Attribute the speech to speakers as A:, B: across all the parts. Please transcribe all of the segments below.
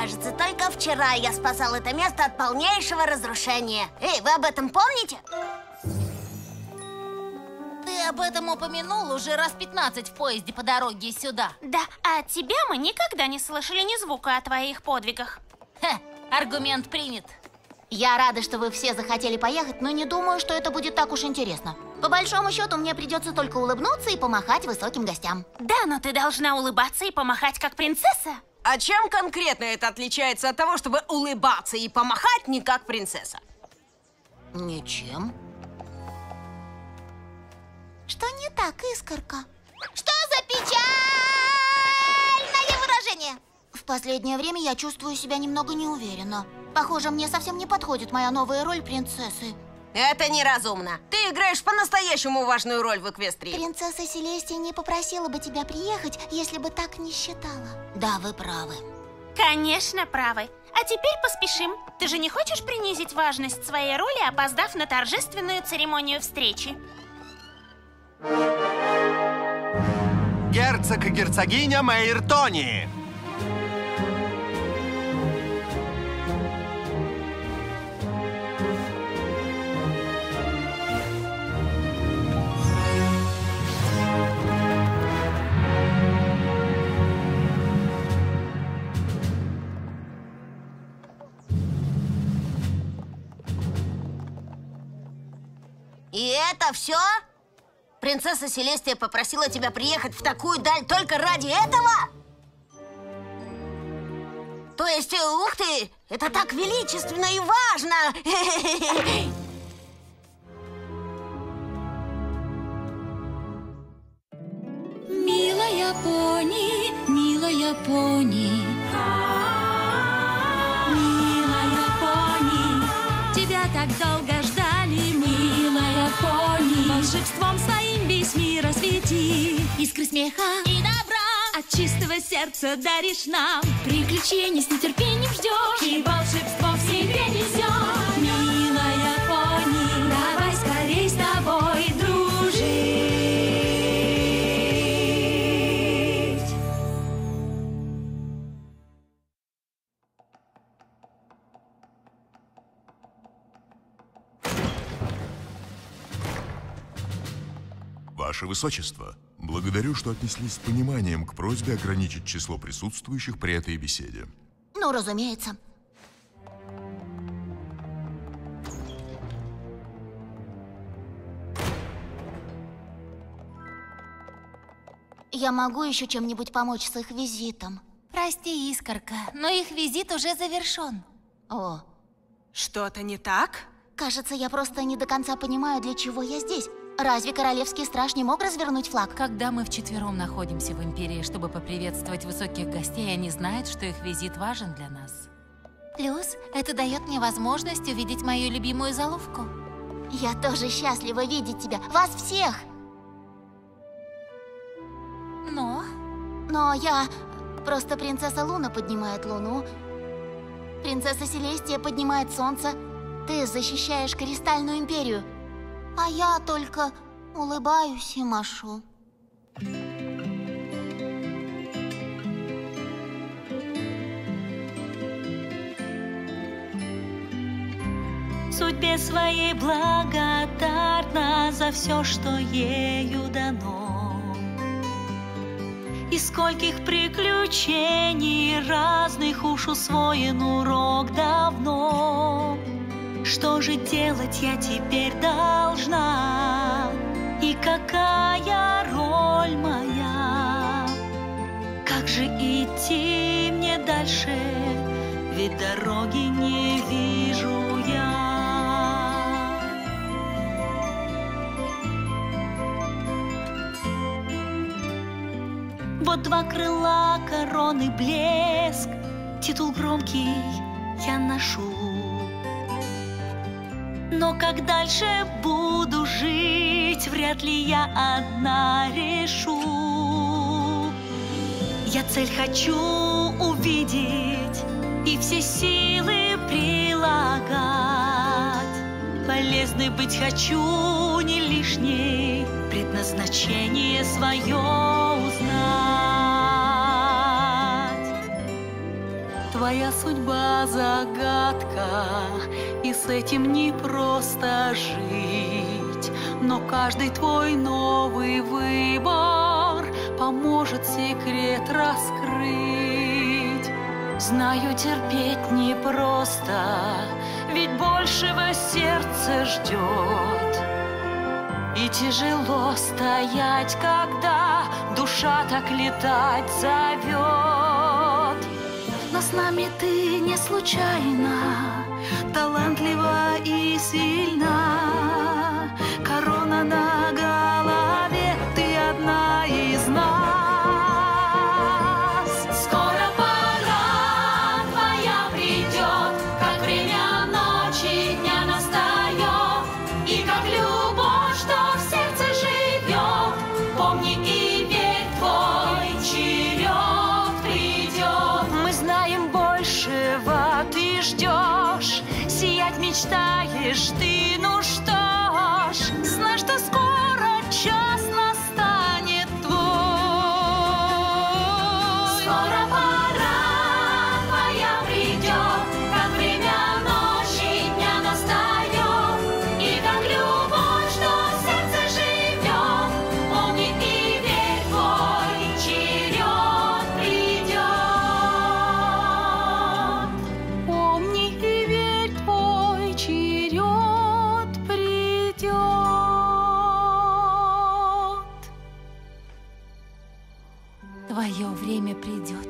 A: Кажется, только вчера я спасал это место от полнейшего разрушения. Эй, вы об этом помните?
B: Ты об этом упомянул уже раз 15 в поезде по дороге сюда.
C: Да, а от тебя мы никогда не слышали ни звука о твоих подвигах.
B: Аргумент принят.
D: Я рада, что вы все захотели поехать, но не думаю, что это будет так уж интересно. По большому счету, мне придется только улыбнуться и помахать высоким гостям.
C: Да, но ты должна улыбаться и помахать как принцесса.
E: А чем конкретно это отличается от того, чтобы улыбаться и помахать не как принцесса?
D: Ничем.
A: Что не так, Искорка?
D: Что за печальное выражение? В последнее время я чувствую себя немного неуверенно. Похоже, мне совсем не подходит моя новая роль принцессы.
E: Это неразумно. Ты играешь по-настоящему важную роль в Эквестрии.
A: Принцесса Селестия не попросила бы тебя приехать, если бы так не считала.
D: Да, вы правы.
C: Конечно, правы. А теперь поспешим. Ты же не хочешь принизить важность своей роли, опоздав на торжественную церемонию встречи?
F: Герцог и герцогиня Мейртони.
A: И это все? Принцесса Селестия попросила тебя приехать в такую даль только ради этого? То есть, ух ты, это так величественно и важно!
G: Милая пони, милая пони, милая пони, тебя так долго ждали, милая пони. Волшебством своим весь мир освети, искры смеха и добра от чистого сердца даришь нам. Приключений с нетерпением ждешь и волшебство в себе несешь. Милая пони, давай скорей с тобой дружить.
H: Ваше Высочество, благодарю, что отнеслись с пониманием к просьбе ограничить число присутствующих при этой беседе.
D: Ну, разумеется. Я могу еще чем-нибудь помочь с их визитом?
B: Прости, Искорка, но их визит уже завершен.
D: О,
E: Что-то не так?
D: кажется, я просто не до конца понимаю, для чего я здесь. Разве королевский страж не мог развернуть флаг?
B: Когда мы вчетвером находимся в Империи, чтобы поприветствовать высоких гостей, они знают, что их визит важен для нас. Плюс это дает мне возможность увидеть мою любимую заловку.
D: Я тоже счастлива видеть тебя, вас всех! Но я... Просто принцесса Луна поднимает Луну, принцесса Селестия поднимает Солнце, ты защищаешь Кристальную Империю, а я только улыбаюсь и машу.
G: Судьбе своей благодарна за все, что ею дано. И скольких приключений разных уж усвоен урок давно. Что же делать я теперь должна? И какая роль моя? Как же идти мне дальше? Ведь дороги не вижу я. Вот два крыла, короны, блеск, титул громкий я ношу. Но как дальше буду жить, вряд ли я одна решу. Я цель хочу увидеть и все силы прилагать. Полезной быть хочу не лишней, предназначение свое узнать.
I: Твоя судьба загадка, и с этим не просто жить. Но каждый твой новый выбор поможет секрет раскрыть. Знаю, терпеть непросто, ведь большего сердце ждет. И тяжело стоять, когда душа так летать зовет. Но с нами ты не случайно, талантлива и сильна. Корона на голове, ты одна из нас. Скоро пора твоя придет, как время ночи дня настает. И как любовь, что в сердце живет, помни и верь, твой черед придет. Мы знаем большего, ты ждешь, сиять мечтаешь ты, ну что ж, знай, что скоро час настанет твой. Скоро пора твоя придет, как время ночи дня настает. И как любовь, что в сердце живет, помни и верь, твой черед придет. Помни и верь, твой черед придет.
B: Твое время придет.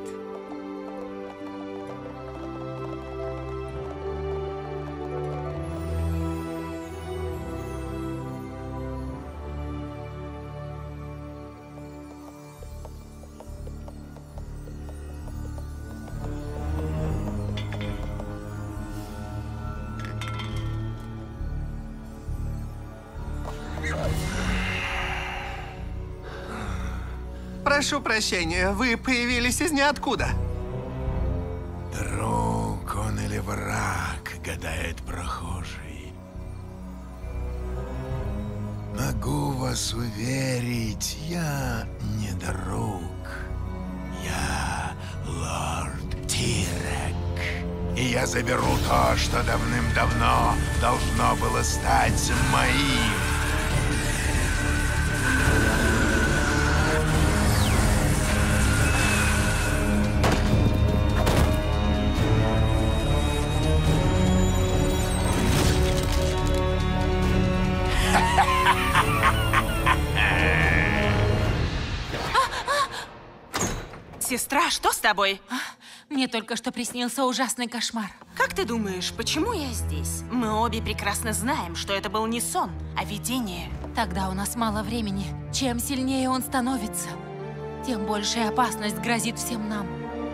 F: Прошу прощения, вы появились из ниоткуда.
J: Друг он или враг, гадает прохожий. Могу вас уверить, я не друг. Я лорд Тирек. И я заберу то, что давным-давно должно было стать моим.
E: Сестра, что с тобой?
B: Мне только что приснился ужасный кошмар.
E: Как ты думаешь, почему я здесь? Мы обе прекрасно знаем, что это был не сон, а видение.
B: Тогда у нас мало времени. Чем сильнее он становится, тем большая опасность грозит всем нам.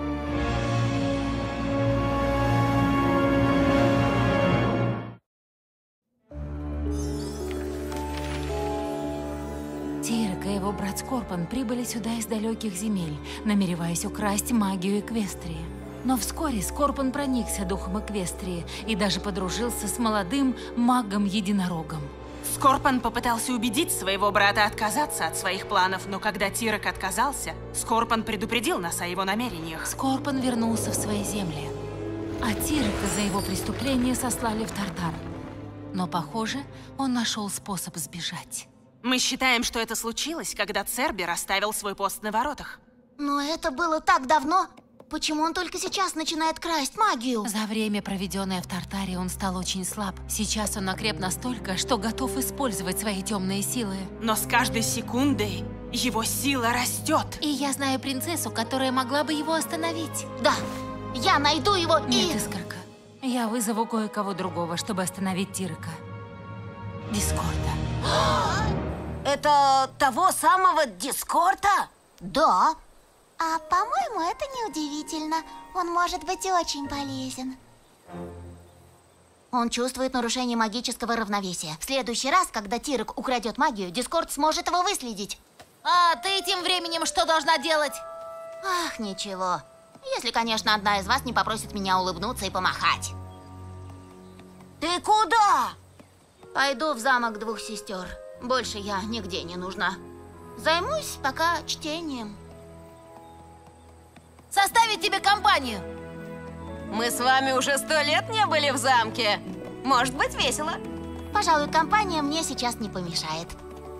B: Тирек и его брат Скорпон прибыли сюда из далеких земель, намереваясь украсть магию Эквестрии. Но вскоре Скорпон проникся духом Эквестрии и даже подружился с молодым магом-единорогом.
E: Скорпон попытался убедить своего брата отказаться от своих планов, но когда Тирек отказался, Скорпон предупредил нас о его намерениях.
B: Скорпон вернулся в свои земли, а Тирека за его преступление сослали в Тартар. Но, похоже, он нашел способ сбежать.
E: Мы считаем, что это случилось, когда Цербер оставил свой пост на воротах.
D: Но это было так давно. Почему он только сейчас начинает красть магию?
B: За время, проведенное в Тартаре, он стал очень слаб. Сейчас он окреп настолько, что готов использовать свои темные силы.
E: Но с каждой секундой его сила растет.
B: И я знаю принцессу, которая могла бы его остановить.
D: Да, я найду его и...
B: Нет, Искорка, я вызову кое-кого другого, чтобы остановить Тирека. Дискорда.
A: Это того самого Дискорда?
D: Да. А по-моему, это неудивительно. Он может быть очень полезен. Он чувствует нарушение магического равновесия. В следующий раз, когда Тирек украдет магию, Дискорд сможет его выследить.
B: А ты тем временем что должна делать?
D: Ах, ничего. Если, конечно, одна из вас не попросит меня улыбнуться и помахать.
A: Ты куда?
D: Пойду в замок двух сестер. Больше я нигде не нужна. Займусь пока чтением.
B: Составить тебе компанию.
A: Мы с вами уже 100 лет не были в замке. Может быть, весело.
D: Пожалуй, компания мне сейчас не помешает.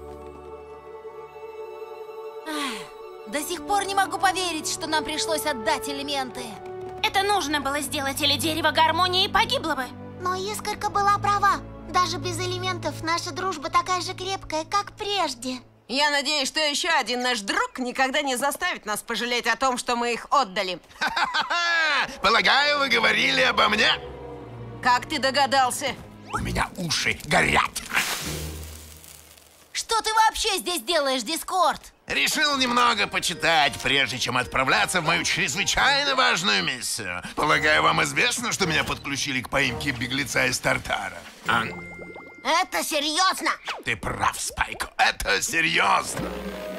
B: До сих пор не могу поверить, что нам пришлось отдать элементы.
C: Это нужно было сделать, или дерево гармонии погибло бы.
D: Но Искорка была права. Даже без элементов наша дружба такая же крепкая, как прежде.
A: Я надеюсь, что еще один наш друг никогда не заставит нас пожалеть о том, что мы их отдали.
J: Полагаю, вы говорили обо мне?
A: Как ты догадался?
J: У меня уши горят.
B: Что ты вообще здесь делаешь, Дискорд?
J: Решил немного почитать, прежде чем отправляться в мою чрезвычайно важную миссию. Полагаю, вам известно, что меня подключили к поимке беглеца из Тартара? А?
A: Это серьезно?
J: Ты прав, Спайко, это серьезно.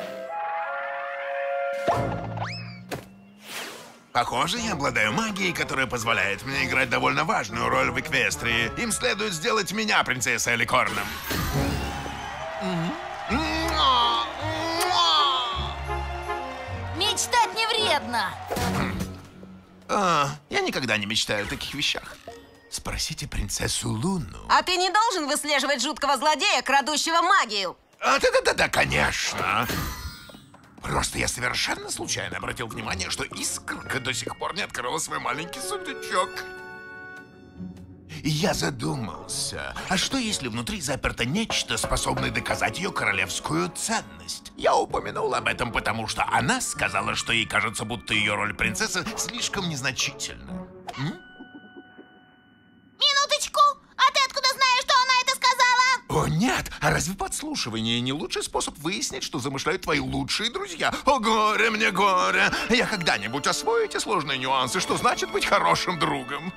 J: Похоже, я обладаю магией, которая позволяет мне играть довольно важную роль в Эквестрии. Им следует сделать меня принцессой Аликорном.
B: Мечтать не вредно.
J: Я никогда не мечтаю о таких вещах. Спросите принцессу Луну.
A: А ты не должен выслеживать жуткого злодея, крадущего магию?
J: Да-да-да, конечно. Просто я совершенно случайно обратил внимание, что Искорка до сих пор не открыла свой маленький сундучок. И я задумался, а что если внутри заперто нечто, способное доказать ее королевскую ценность? Я упомянул об этом, потому что она сказала, что ей кажется, будто ее роль принцессы слишком незначительна.
D: Минуточку! А ты откуда знаешь, что она это сказала?
J: О, нет! А разве подслушивание не лучший способ выяснить, что замышляют твои лучшие друзья? О, горе мне, горе! Я когда-нибудь освою эти сложные нюансы, что значит быть хорошим другом.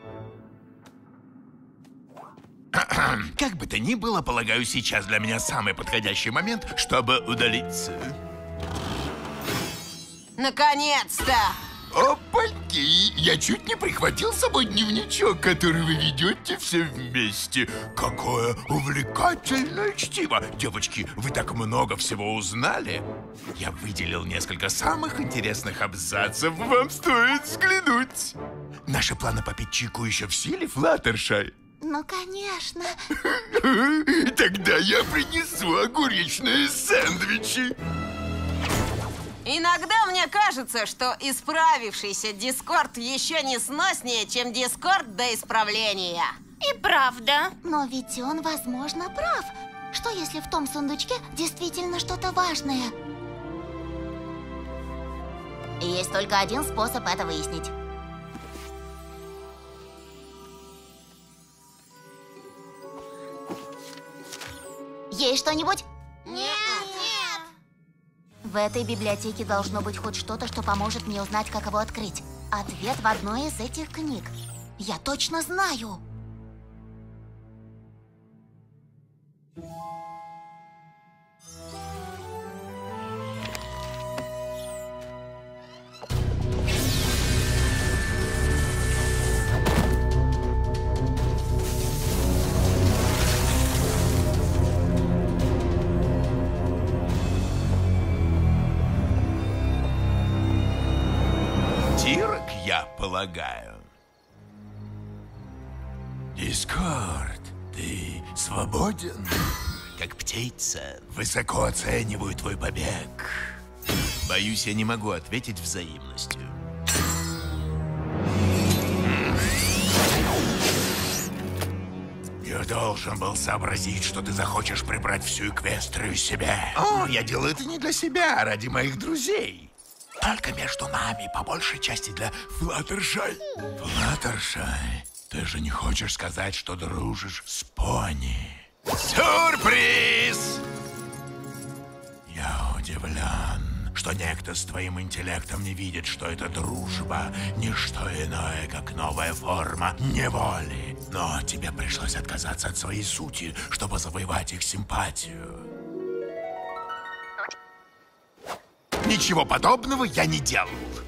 J: Как бы то ни было, полагаю, сейчас для меня самый подходящий момент, чтобы удалиться.
A: Наконец-то!
J: Опаньки! Я чуть не прихватил с собой дневничок, который вы ведете все вместе. Какое увлекательное чтиво! Девочки, вы так много всего узнали. Я выделил несколько самых интересных абзацев. Вам стоит взглянуть. Наши планы попить чайку еще в силе, Флаттершай?
D: Ну, конечно.
J: Тогда я принесу огуречные сэндвичи.
A: Иногда мне кажется, что исправившийся Дискорд еще не сноснее, чем Дискорд до исправления.
C: И правда.
D: Но ведь он, возможно, прав. Что если в том сундучке действительно что-то важное? Есть только один способ это выяснить. Есть что-нибудь?
C: Нет.
D: В этой библиотеке должно быть хоть что-то, что поможет мне узнать, как его открыть. Ответ в одной из этих книг. Я точно знаю.
J: Я полагаю. Дискорд, ты свободен? Как птица. Высоко оцениваю твой побег. Боюсь, я не могу ответить взаимностью. Я должен был сообразить, что ты захочешь прибрать всю Эквестрию себе. О, я делаю это не для себя, а ради моих друзей. Только между нами, по большей части для Флаттершай. Флаттершай, ты же не хочешь сказать, что дружишь с пони? Сюрприз! Я удивлен, что некто с твоим интеллектом не видит, что эта дружба — не что иное, как новая форма неволи. Но тебе пришлось отказаться от своей сути, чтобы завоевать их симпатию. Ничего подобного я не делал.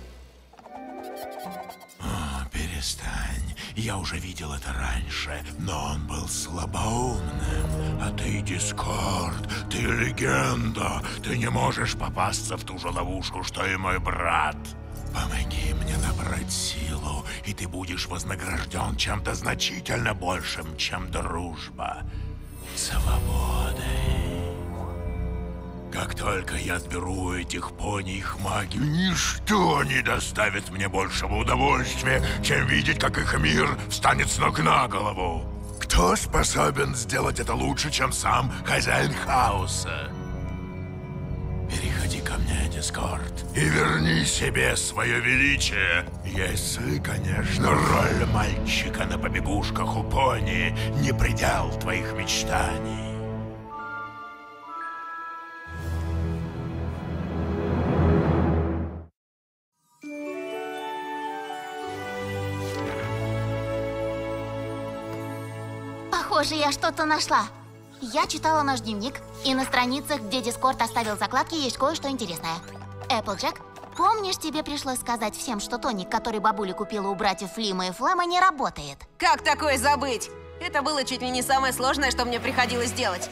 J: О, перестань. Я уже видел это раньше, но он был слабоумным. А ты, Дискорд, ты легенда. Ты не можешь попасться в ту же ловушку, что и мой брат. Помоги мне набрать силу, и ты будешь вознагражден чем-то значительно большим, чем дружба. Свободой. Как только я сберу у этих пони их магию, ничто не доставит мне большего удовольствия, чем видеть, как их мир встанет с ног на голову. Кто способен сделать это лучше, чем сам хозяин хаоса? Переходи ко мне, Дискорд, и верни себе свое величие, если, конечно, роль мальчика на побегушках у пони не предел твоих мечтаний.
D: Похоже, я что-то нашла. Я читала наш дневник, и на страницах, где Дискорд оставил закладки, есть кое-что интересное. Эпплджек, помнишь, тебе пришлось сказать всем, что тоник, который бабуля купила у братьев Флима и Флэма, не работает?
K: Как такое забыть? Это было чуть ли не самое сложное, что мне приходилось делать.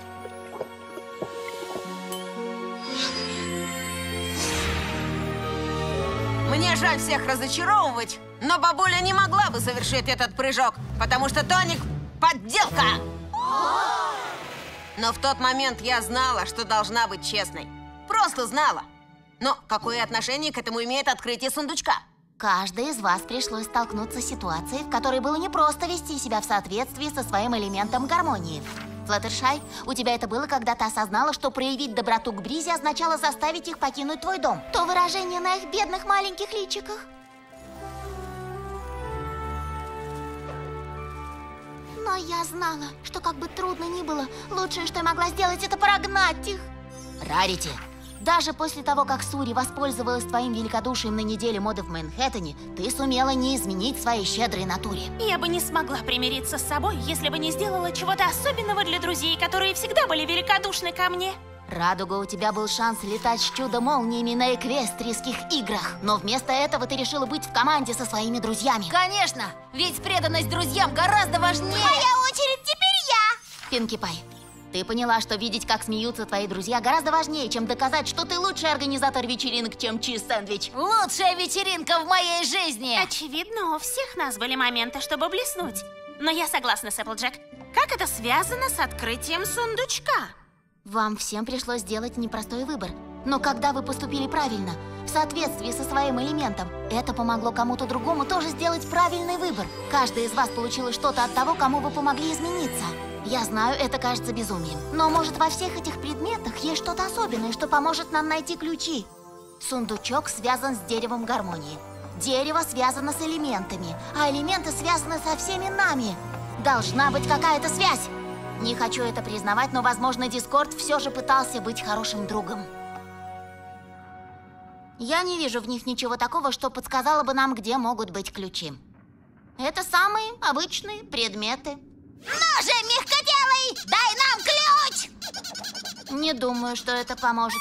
K: Мне жаль всех разочаровывать, но бабуля не могла бы совершить этот прыжок, потому что тоник – подделка! Но в тот момент я знала, что должна быть честной. Просто знала. Но какое отношение к этому имеет открытие сундучка?
D: Каждый из вас пришлось столкнуться с ситуацией, в которой было непросто вести себя в соответствии со своим элементом гармонии. Флаттершай, у тебя это было, когда ты осознала, что проявить доброту к Бризе означало заставить их покинуть твой дом. То выражение на их бедных маленьких личиках. Но я знала, что как бы трудно ни было, лучшее, что я могла сделать, это прогнать их. Рарити, даже после того, как Сури воспользовалась твоим великодушием на неделе моды в Манхэттене, ты сумела не изменить своей щедрой натуре.
C: Я бы не смогла примириться с собой, если бы не сделала чего-то особенного для друзей, которые всегда были великодушны ко мне.
D: Радуга, у тебя был шанс летать с чудо-молниями на эквестрийских играх. Но вместо этого ты решила быть в команде со своими друзьями.
A: Конечно, ведь преданность друзьям гораздо важнее.
D: Моя очередь, теперь я! Пинки Пай, ты поняла, что видеть, как смеются твои друзья, гораздо важнее, чем доказать, что ты лучший организатор вечеринок, чем чиз-сэндвич.
A: Лучшая вечеринка в моей жизни!
C: Очевидно, у всех нас были моменты, чтобы блеснуть. Но я согласна с Эпплджек. Как это связано с открытием сундучка?
D: Вам всем пришлось сделать непростой выбор. Но когда вы поступили правильно, в соответствии со своим элементом, это помогло кому-то другому тоже сделать правильный выбор. Каждый из вас получил что-то от того, кому вы помогли измениться. Я знаю, это кажется безумием. Но может во всех этих предметах есть что-то особенное, что поможет нам найти ключи. Сундучок связан с деревом гармонии. Дерево связано с элементами, а элементы связаны со всеми нами. Должна быть какая-то связь. Не хочу это признавать, но, возможно, Дискорд все же пытался быть хорошим другом. Я не вижу в них ничего такого, что подсказало бы нам, где могут быть ключи. Это самые обычные предметы.
A: Ну же, мягкотелый, дай нам ключ!
D: Не думаю, что это поможет.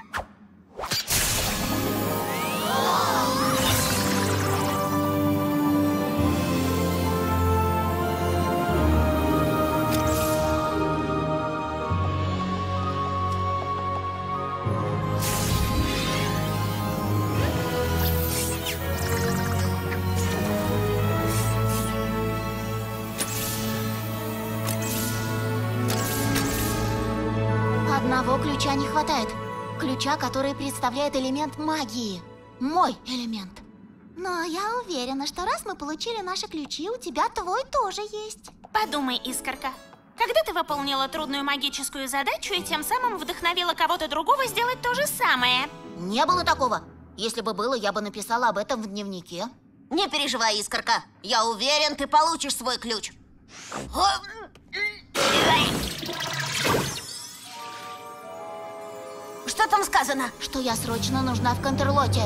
D: Одного ключа не хватает. Ключа, который представляет элемент магии. Мой элемент. Но я уверена, что раз мы получили наши ключи, у тебя твой тоже есть.
C: Подумай, Искорка. Когда ты выполнила трудную магическую задачу и тем самым вдохновила кого-то другого сделать то же самое?
D: Не было такого. Если бы было, я бы написала об этом в дневнике.
A: Не переживай, Искорка. Я уверен, ты получишь свой ключ. Что там сказано?
D: Что я срочно нужна в Контрлоте.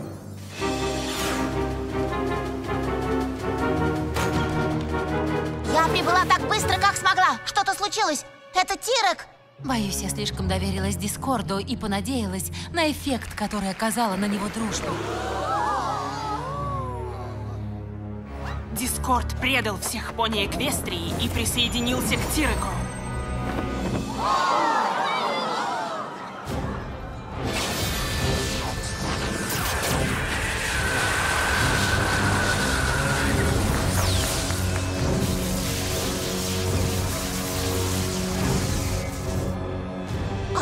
D: Я прибыла так быстро, как смогла. Что-то случилось. Это Тирек.
B: Боюсь, я слишком доверилась Дискорду и понадеялась на эффект, который оказала на него дружба.
E: Дискорд предал всех пони Эквестрии и присоединился к Тиреку.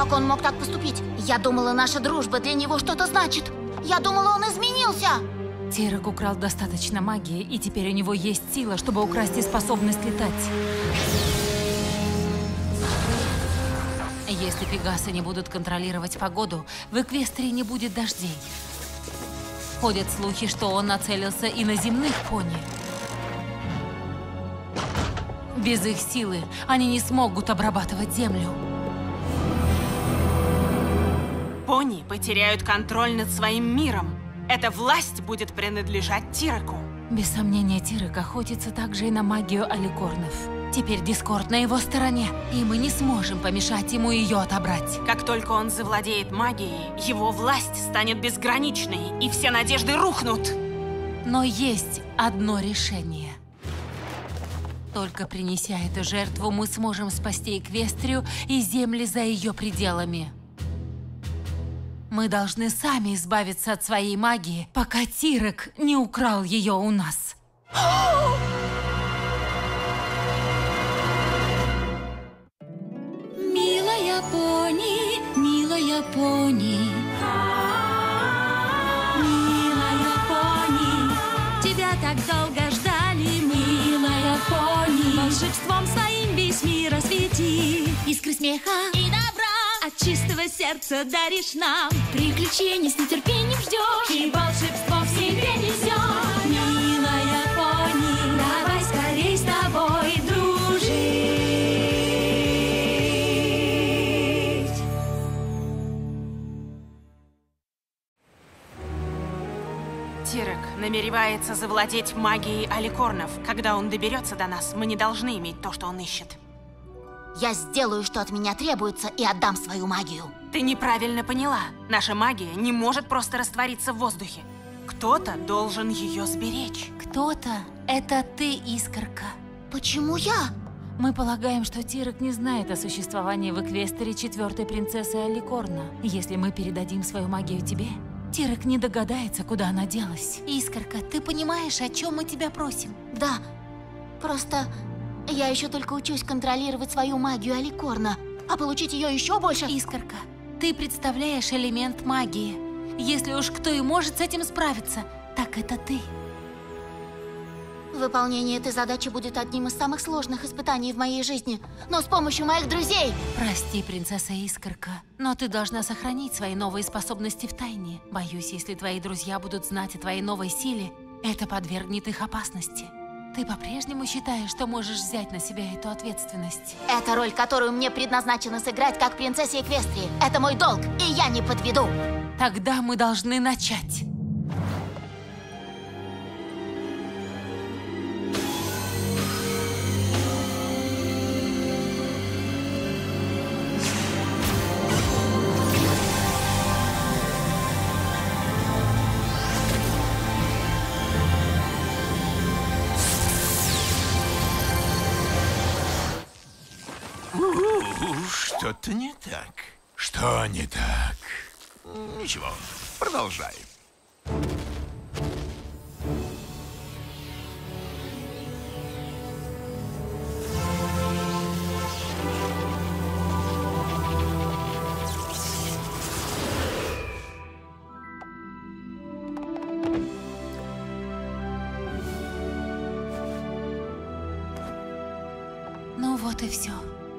D: Как он мог так поступить? Я думала, наша дружба для него что-то значит. Я думала, он изменился.
B: Тирок украл достаточно магии, и теперь у него есть сила, чтобы украсть и способность летать. Если пегасы не будут контролировать погоду, в Эквестрии не будет дождей. Ходят слухи, что он нацелился и на земных пони. Без их силы они не смогут обрабатывать землю.
E: Пони потеряют контроль над своим миром. Эта власть будет принадлежать Тироку.
B: Без сомнения, Тирок охотится также и на магию аликорнов. Теперь Дискорд на его стороне, и мы не сможем помешать ему ее отобрать.
E: Как только он завладеет магией, его власть станет безграничной, и все надежды рухнут.
B: Но есть одно решение. Только принеся эту жертву, мы сможем спасти Эквестрию и земли за ее пределами. Мы должны сами избавиться от своей магии, пока Тирок не украл ее у нас.
G: Милая пони, милая пони, милая пони, тебя так долго ждали, милая пони. Волшебством своим весь мир освети, искры смеха и добра от чистого сердца даришь нам. Приключений с нетерпением ждешь и волшебство в себе несешь. Милая пони, давай скорей с тобой дружить.
E: Тирок намеревается завладеть магией аликорнов. Когда он доберется до нас, мы не должны иметь то, что он ищет.
D: Я сделаю, что от меня требуется, и отдам свою магию.
E: Ты неправильно поняла. Наша магия не может просто раствориться в воздухе. Кто-то должен ее сберечь.
B: Кто-то – это ты, Искорка.
D: Почему я?
B: Мы полагаем, что Тирок не знает о существовании в Эквестрии четвертой принцессы Аликорна. Если мы передадим свою магию тебе, Тирок не догадается, куда она делась.
D: Искорка, ты понимаешь, о чем мы тебя просим? Да, просто я еще только учусь контролировать свою магию Аликорна, а получить ее еще больше...
B: Искорка, ты представляешь элемент магии. Если уж кто и может с этим справиться, так это ты.
D: Выполнение этой задачи будет одним из самых сложных испытаний в моей жизни, но с помощью моих друзей.
B: Прости, принцесса Искорка, но ты должна сохранить свои новые способности в тайне. Боюсь, если твои друзья будут знать о твоей новой силе, это подвергнет их опасности. Ты по-прежнему считаешь, что можешь взять на себя эту ответственность?
D: Это роль, которую мне предназначено сыграть как принцессе Эквестрии. Это мой долг, и я не подведу.
B: Тогда мы должны начать.
J: Что-то не так. Что не так? Ничего, продолжай.
B: Ну вот и все.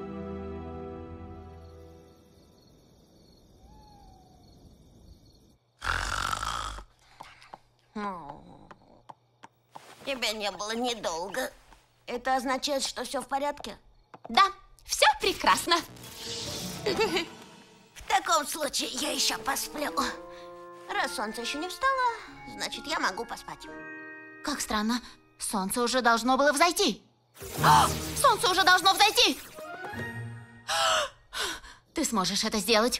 A: Тебя не было недолго. Это означает, что все в порядке?
D: Да, все прекрасно.
A: В таком случае я еще посплю. Раз солнце еще не встало, значит, я могу поспать.
D: Как странно. Солнце уже должно было взойти. Солнце уже должно взойти. Ты сможешь это сделать.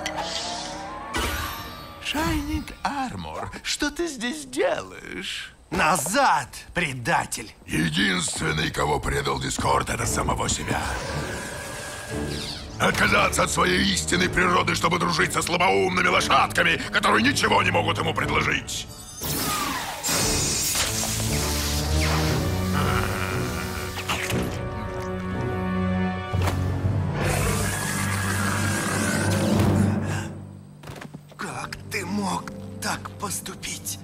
J: Shining Armor, что ты здесь делаешь?
F: Назад, предатель!
J: Единственный, кого предал Дискорд, это самого себя. Отказаться от своей истинной природы, чтобы дружить со слабоумными лошадками, которые ничего не могут ему предложить.
F: Как ты мог так поступить?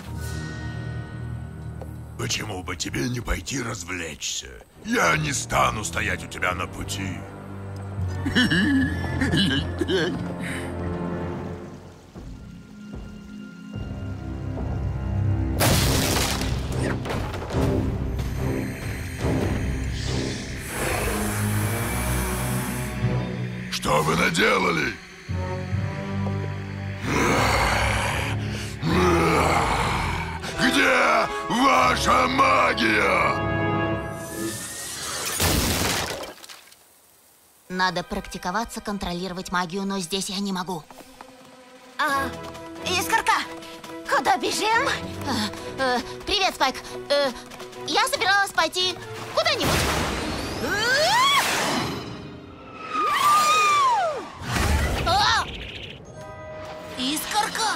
J: Почему бы тебе не пойти развлечься? Я не стану стоять у тебя на пути. Что вы наделали? Где ваша магия?
D: Надо практиковаться, контролировать магию, но здесь я не могу.
A: Искорка, куда бежим?
D: Привет, Спайк. Я собиралась пойти куда-нибудь.
A: Искорка!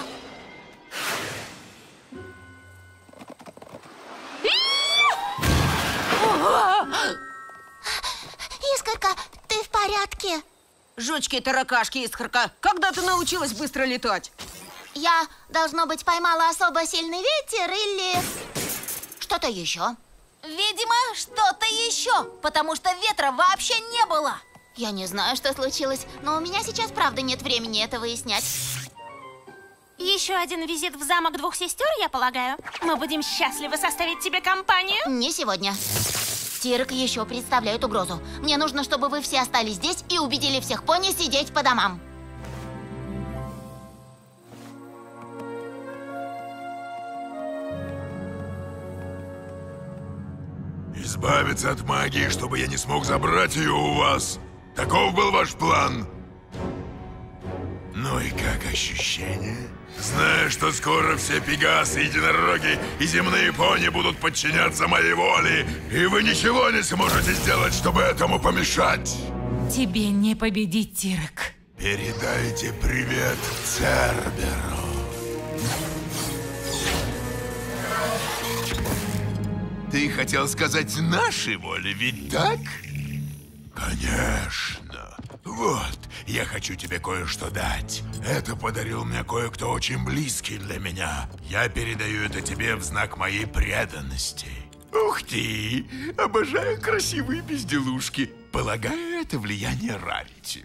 D: Искорка, ты в порядке?
K: Жучки и таракашки, Искорка, когда ты научилась быстро летать?
D: Я, должно быть, поймала особо сильный ветер или что-то еще.
A: Видимо, что-то еще, потому что ветра вообще не было.
D: Я не знаю, что случилось, но у меня сейчас правда нет времени это выяснять.
C: Еще один визит в замок двух сестер, я полагаю. Мы будем счастливы составить тебе компанию.
D: Не сегодня. Тирок еще представляют угрозу. Мне нужно, чтобы вы все остались здесь и убедили всех пони сидеть по домам.
J: Избавиться от магии, чтобы я не смог забрать ее у вас. Таков был ваш план. Ну и как ощущение? Зная, что скоро все пегасы, единороги и земные пони будут подчиняться моей воле, и вы ничего не сможете сделать, чтобы этому помешать.
B: Тебе не победить, Тирок.
J: Передайте привет Церберу. Ты хотел сказать нашей воле, ведь так? Конечно. Вот, я хочу тебе кое-что дать. Это подарил мне кое-кто очень близкий для меня. Я передаю это тебе в знак моей преданности. Ух ты! Обожаю красивые безделушки. Полагаю, это влияние Рарити.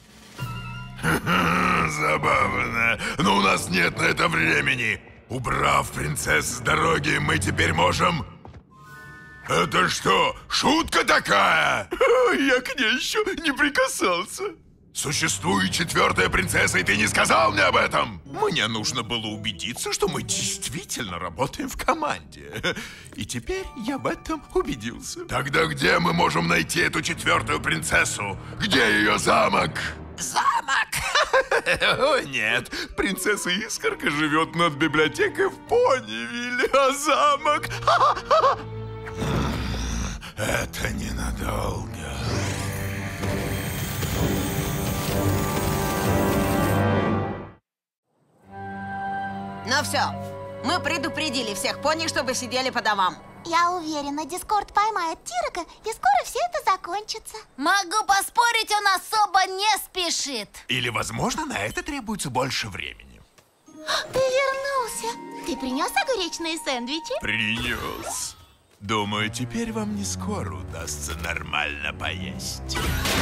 J: Забавно. Но у нас нет на это времени. Убрав принцесс с дороги, мы теперь можем... Это что, шутка такая? Я к ней еще не прикасался. Существует четвертая принцесса, и ты не сказал мне об этом? Мне нужно было убедиться, что мы действительно работаем в команде. И теперь я в этом убедился. Тогда где мы можем найти эту четвертую принцессу? Где ее замок? Замок? О, нет. Принцесса Искорка живет над библиотекой в Понивилле, а замок... Это ненадолго.
K: Ну все, мы предупредили всех пони, чтобы сидели по домам.
D: Я уверена, Дискорд поймает Тирока, и скоро все это закончится.
A: Могу поспорить, он особо не спешит.
J: Или, возможно, на это требуется больше времени.
D: Ты вернулся. Ты принес огуречные сэндвичи?
J: Принес. Думаю, теперь вам не скоро удастся нормально поесть.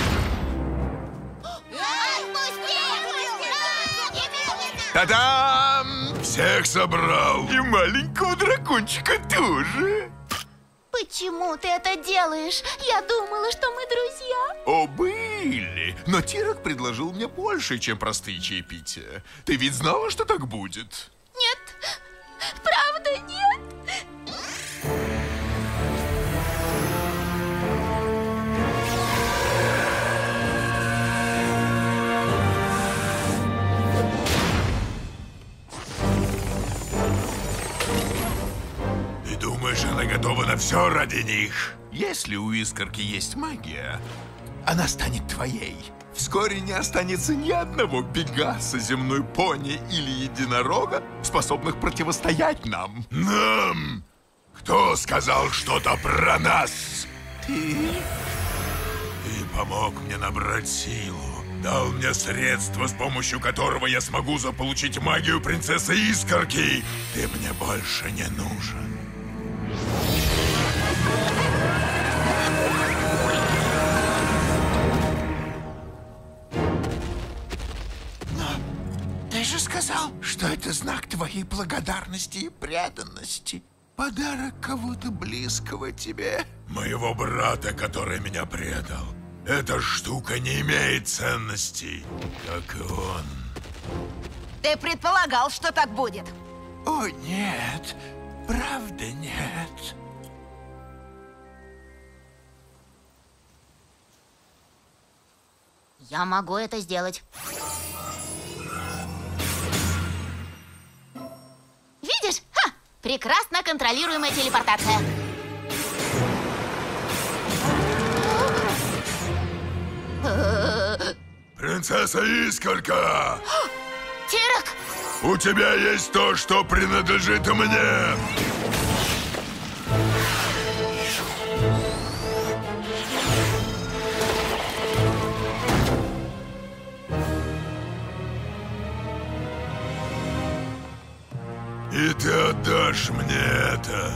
J: Та-дам! Всех собрал. И маленького дракончика тоже.
D: Почему ты это делаешь? Я думала, что мы друзья.
J: О, были. Но Тирок предложил мне больше, чем простые чаепития. Ты ведь знала, что так будет?
D: Нет, правда нет.
J: Она готова на все ради них. Если у Искорки есть магия, она станет твоей. Вскоре не останется ни одного пегаса, земной пони или единорога, способных противостоять нам. Нам? Кто сказал что-то про нас? Ты? Ты помог мне набрать силу. Дал мне средство, с помощью которого я смогу заполучить магию принцессы Искорки. Ты мне больше не нужен. Ты же сказал, что это знак твоей благодарности и преданности. Подарок кого-то близкого тебе. Моего брата, который меня предал. Эта штука не имеет ценностей, как и он.
K: Ты предполагал, что так будет?
J: О, нет. Правда, нет.
D: Я могу это сделать. Видишь? Ха! Прекрасно контролируемая телепортация.
J: Принцесса Искорка!
D: Тирок!
J: У тебя есть то, что принадлежит мне! И ты отдашь мне это.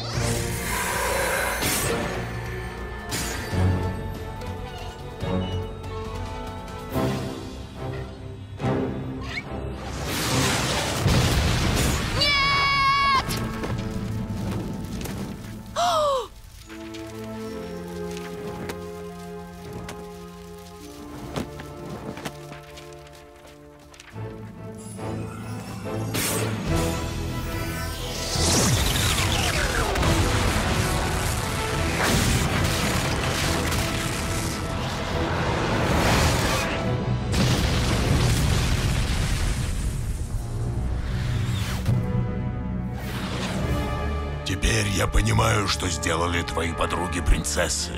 J: Теперь я понимаю, что сделали твои подруги-принцессы.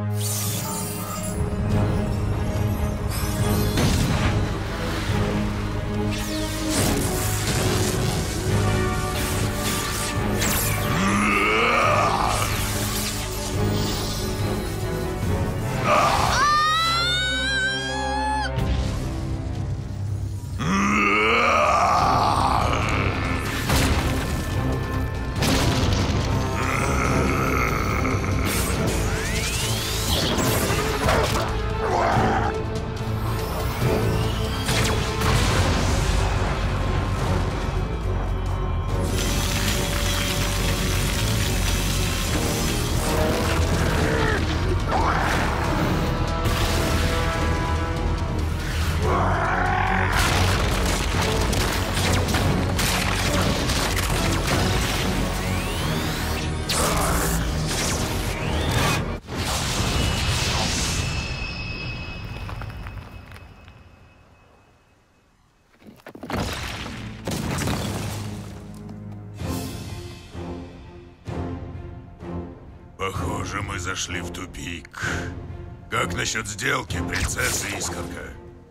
J: Похоже, мы зашли в тупик. Как насчет сделки, принцесса Искорка?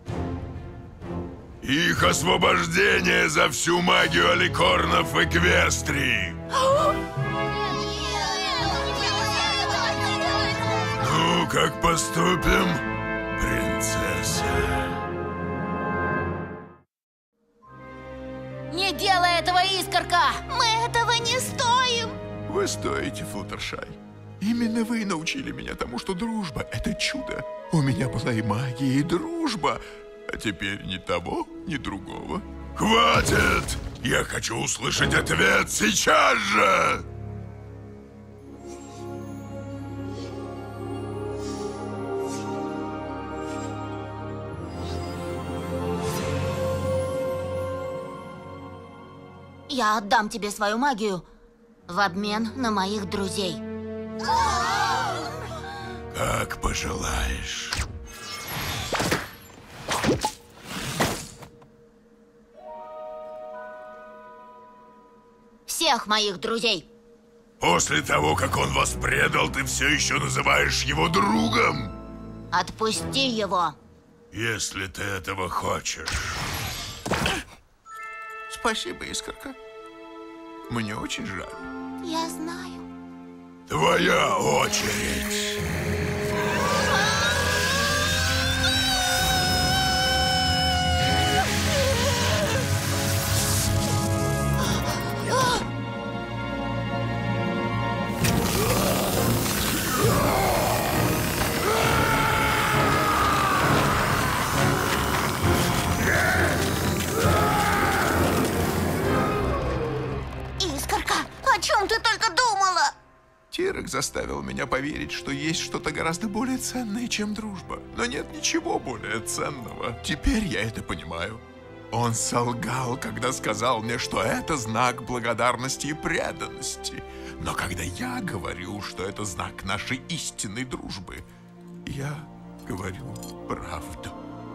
J: Их освобождение за всю магию аликорнов Эквестрии. Ну, как поступим, принцесса?
D: Не делай этого, Искорка! Мы этого не стоим!
J: Вы стоите, Флаттершай. Именно вы научили меня тому, что дружба — это чудо. У меня была и магия, и дружба. А теперь ни того, ни другого. Хватит! Я хочу услышать ответ сейчас же!
D: Я отдам тебе свою магию в обмен на моих друзей.
J: Как пожелаешь.
D: Всех моих друзей.
H: После того, как он вас предал, ты все еще называешь его другом?
D: Отпусти его.
H: Если ты этого хочешь.
J: Спасибо, Искорка. Мне очень жаль.
D: Я знаю.
H: Твоя очередь.
D: Искорка, о чем ты только думала?
J: Тирек заставил меня поверить, что есть что-то гораздо более ценное, чем дружба. Но нет ничего более ценного. Теперь я это понимаю. Он солгал, когда сказал мне, что это знак благодарности и преданности. Но когда я говорю, что это знак нашей истинной дружбы, я говорю правду.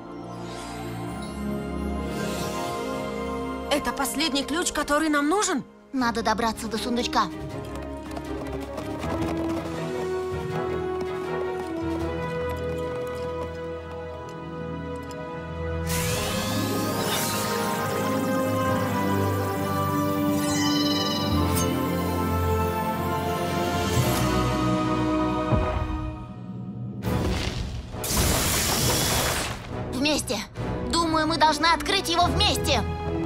K: Это последний ключ, который нам нужен?
D: Надо добраться до сундучка. Вместе. Думаю, мы должны открыть его вместе.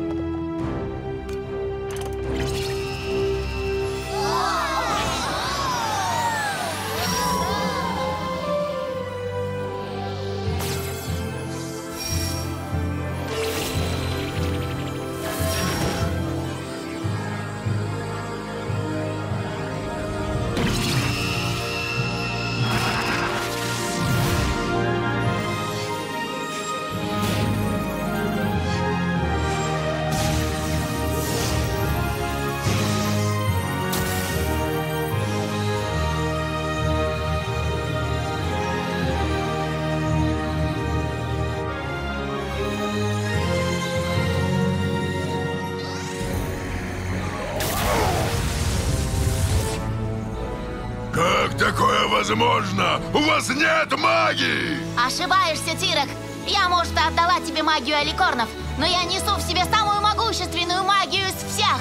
H: Как такое возможно? У вас нет магии!
D: Ошибаешься, Тирек. Я, может, и отдала тебе магию аликорнов, но я несу в себе самую могущественную магию из всех.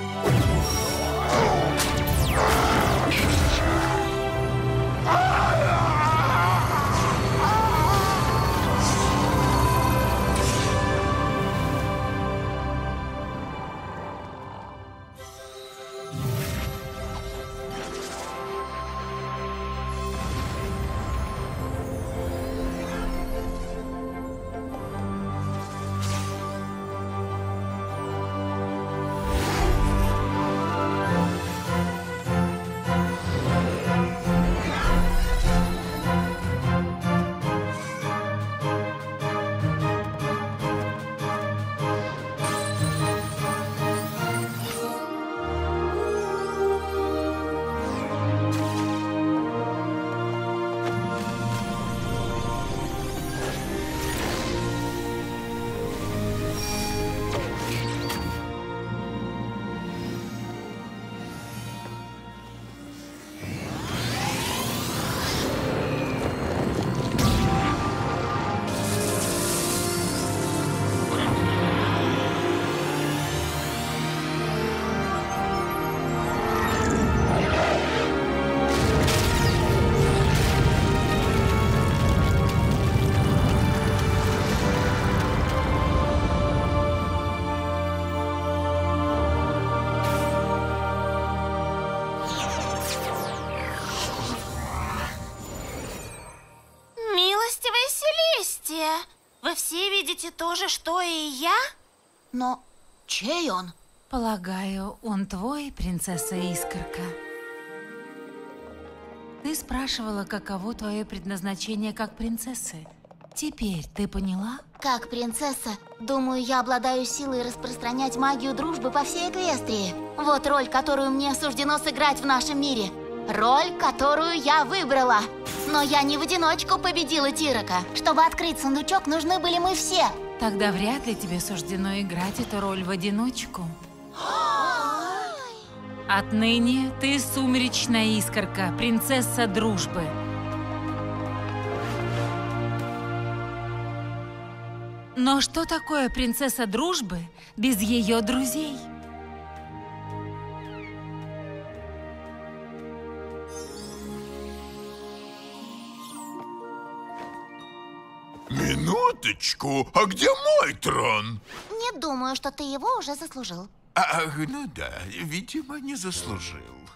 C: Вы все видите то же, что и я?
D: Но чей он?
B: Полагаю, он твой, принцесса Искорка. Ты спрашивала, каково твое предназначение как принцессы. Теперь ты поняла?
D: Как принцесса, думаю, я обладаю силой распространять магию дружбы по всей Эквестрии. Вот роль, которую мне суждено сыграть в нашем мире. Роль, которую я выбрала. Но я не в одиночку победила Тирека. Чтобы открыть сундучок, нужны были мы все.
B: Тогда вряд ли тебе суждено играть эту роль в одиночку. Отныне ты сумеречная искорка, принцесса дружбы. Но что такое принцесса дружбы без ее друзей?
J: Минуточку, а где мой трон?
D: Не думаю, что ты его уже заслужил.
J: Ну да, видимо, не заслужил.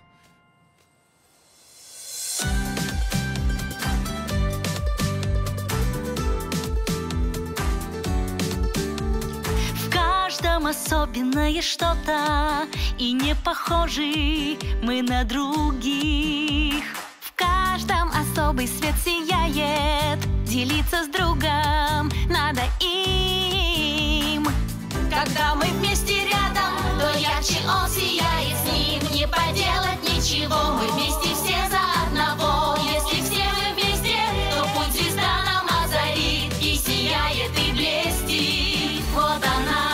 G: В каждом особенное что-то, и не похожи мы на других. В каждом особый свет сияет, делиться с другом надо им. Когда мы вместе рядом, то ярче он сияет, с ним не поделать ничего. Мы вместе все за одного. Если все мы вместе, то путь звезда нам озарит, и сияет, и блестит. Вот она,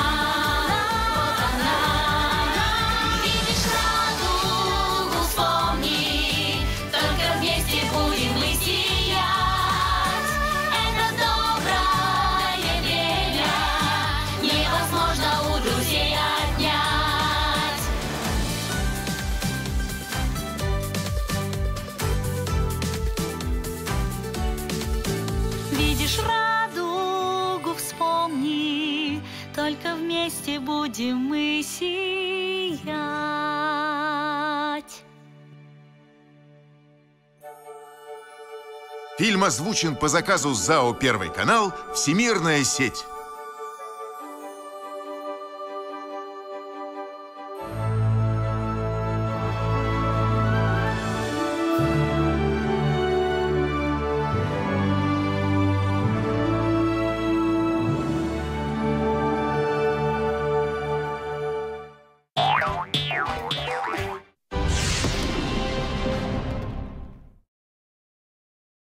G: видишь радугу, вспомни, только вместе будем мы сиять. Это доброе время невозможно у друзей отнять. Видишь радугу, вспомни, только вместе будем мы сиять.
J: Фильм озвучен по заказу ЗАО «Первый канал» «Всемирная сеть».